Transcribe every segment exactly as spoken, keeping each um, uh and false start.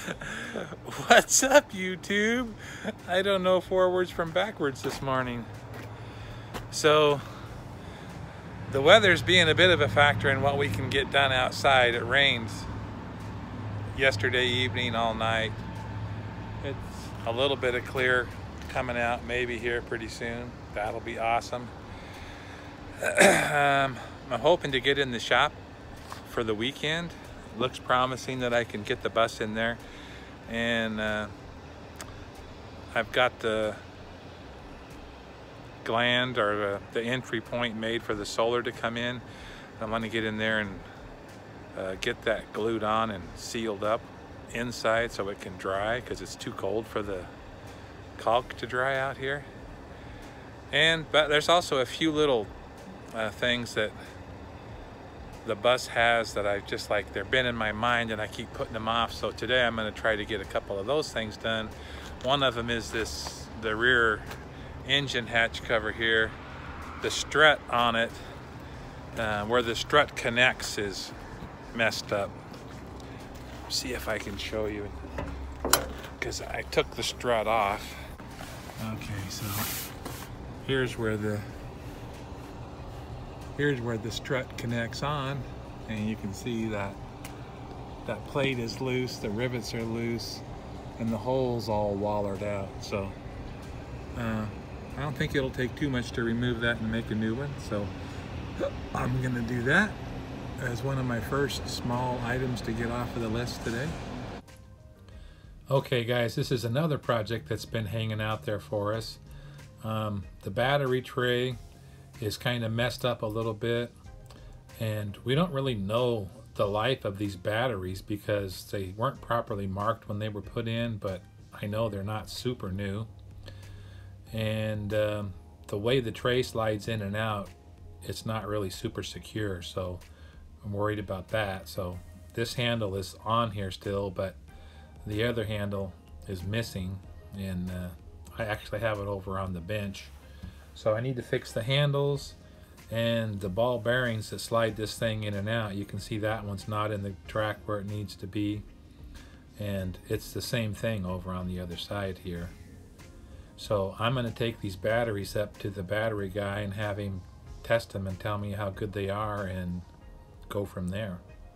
What's up, YouTube? I don't know forwards from backwards this morning. So, the weather's being a bit of a factor in what we can get done outside. It rained yesterday evening all night. It's a little bit of clear coming out maybe here pretty soon. That'll be awesome. um, I'm hoping to get in the shop for the weekend. Looks promising that I can get the bus in there, and uh, I've got the gland or the, the entry point made for the solar to come in. I want to get in there and uh, get that glued on and sealed up inside so it can dry, because it's too cold for the caulk to dry out here. And but there's also a few little uh, things that the bus has that I just like, they've been in my mind and I keep putting them off. So today I'm going to try to get a couple of those things done. One of them is this, the rear engine hatch cover here. The strut on it, uh, where the strut connects, is messed up. See if I can show you, because I took the strut off. Okay, so here's where the Here's where the strut connects on, and you can see that that plate is loose, the rivets are loose, and the hole's all wallered out. So uh, I don't think it'll take too much to remove that and make a new one. So I'm gonna do that as one of my first small items to get off of the list today. Okay guys, this is another project that's been hanging out there for us. Um, the battery tray is kind of messed up a little bit, and we don't really know the life of these batteries because they weren't properly marked when they were put in, but I know they're not super new. And um, the way the tray slides in and out, it's not really super secure, so I'm worried about that. So this handle is on here still, but the other handle is missing, and uh, I actually have it over on the bench. So I need to fix the handles and the ball bearings that slide this thing in and out. You can see that one's not in the track where it needs to be. And it's the same thing over on the other side here. So I'm going to take these batteries up to the battery guy and have him test them and tell me how good they are and go from there.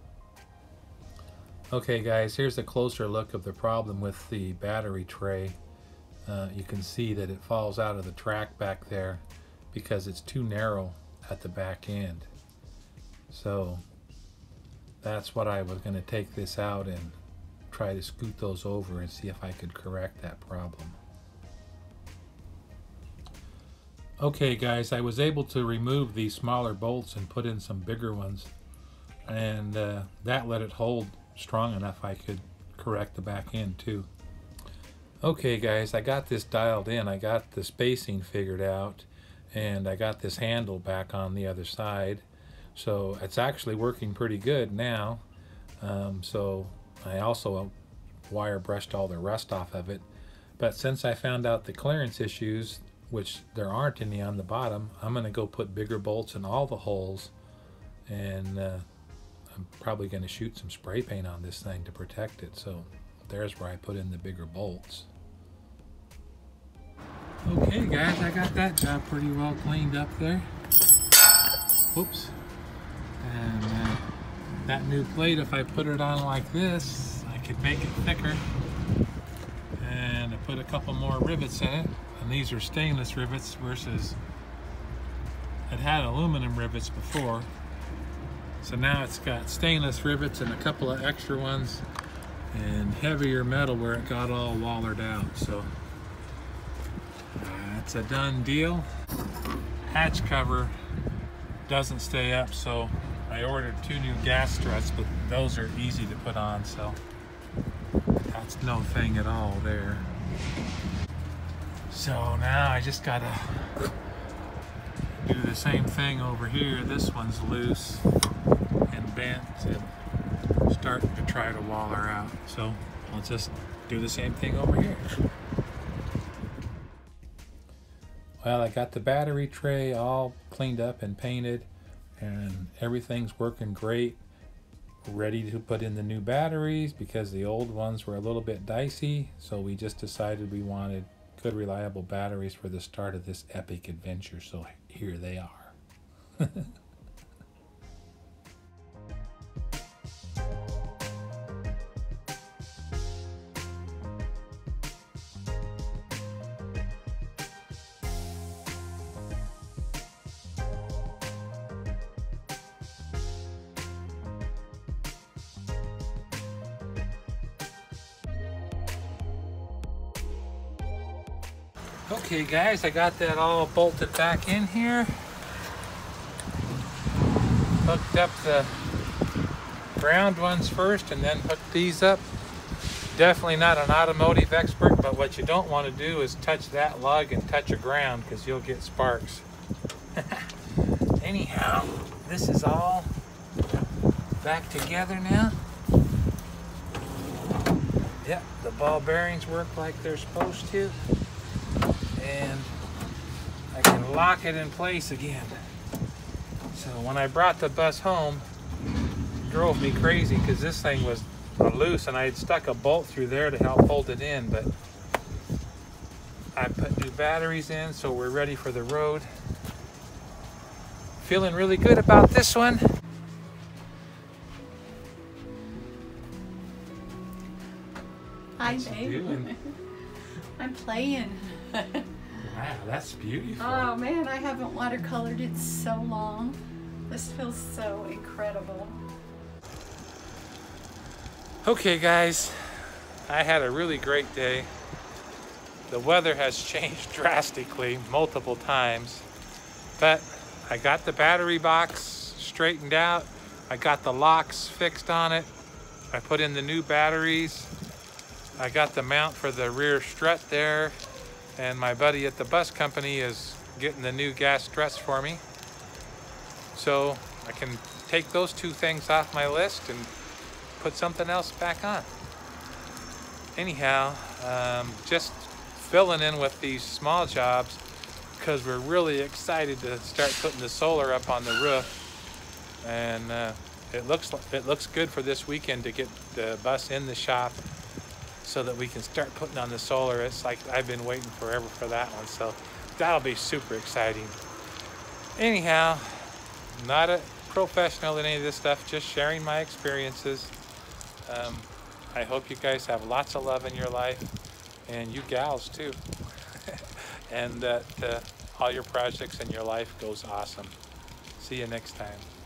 Okay guys, here's a closer look of the problem with the battery tray. Uh, you can see that it falls out of the track back there because it's too narrow at the back end. So that's what I was going to take this out and try to scoot those over and see if I could correct that problem. Okay guys, I was able to remove these smaller bolts and put in some bigger ones, and uh, that let it hold strong enough I could correct the back end too. Okay guys, I got this dialed in. I got the spacing figured out, and I got this handle back on the other side. So it's actually working pretty good now. Um, so I also wire brushed all the rust off of it. But since I found out the clearance issues, which there aren't any on the bottom, I'm going to go put bigger bolts in all the holes, and uh, I'm probably going to shoot some spray paint on this thing to protect it. So there's where I put in the bigger bolts. Okay guys, I got that job pretty well cleaned up there. Oops. And uh, that new plate, if I put it on like this, I could make it thicker. And I put a couple more rivets in it. And these are stainless rivets versus it had aluminum rivets before. So now it's got stainless rivets and a couple of extra ones and heavier metal where it got all wallered out. So it's a done deal. Hatch cover doesn't stay up, so I ordered two new gas struts, but those are easy to put on, so that's no thing at all there. So now I just gotta do the same thing over here. This one's loose and bent and starting to try to waller out. So I'll just do the same thing over here. Well, I got the battery tray all cleaned up and painted, and everything's working great. ready to put in the new batteries because the old ones were a little bit dicey. So we just decided we wanted good, reliable batteries for the start of this epic adventure. So here they are. Okay guys, I got that all bolted back in here. Hooked up the ground ones first and then hooked these up. Definitely not an automotive expert, but what you don't want to do is touch that lug and touch a ground because you'll get sparks. Anyhow, this is all back together now. Yep, the ball bearings work like they're supposed to. And I can lock it in place again. So when I brought the bus home, it drove me crazy because this thing was loose and I had stuck a bolt through there to help hold it in, but I put new batteries in, so we're ready for the road. Feeling really good about this one. Hi, babe. I'm playing. Wow, that's beautiful. Oh man, I haven't watercolored it so long. This feels so incredible. Okay guys, I had a really great day. The weather has changed drastically multiple times, but I got the battery box straightened out. I got the locks fixed on it. I put in the new batteries. I got the mount for the rear strut there. And my buddy at the bus company is getting the new gas struts for me. So I can take those two things off my list and put something else back on. Anyhow, um, just filling in with these small jobs because we're really excited to start putting the solar up on the roof. And uh, it looks it looks good for this weekend to get the bus in the shop, so that we can start putting on the solar. It's like I've been waiting forever for that one, so that'll be super exciting. Anyhow, not a professional in any of this stuff, just sharing my experiences. Um, I hope you guys have lots of love in your life, and you gals too, and that uh, all your projects in your life goes awesome. See you next time.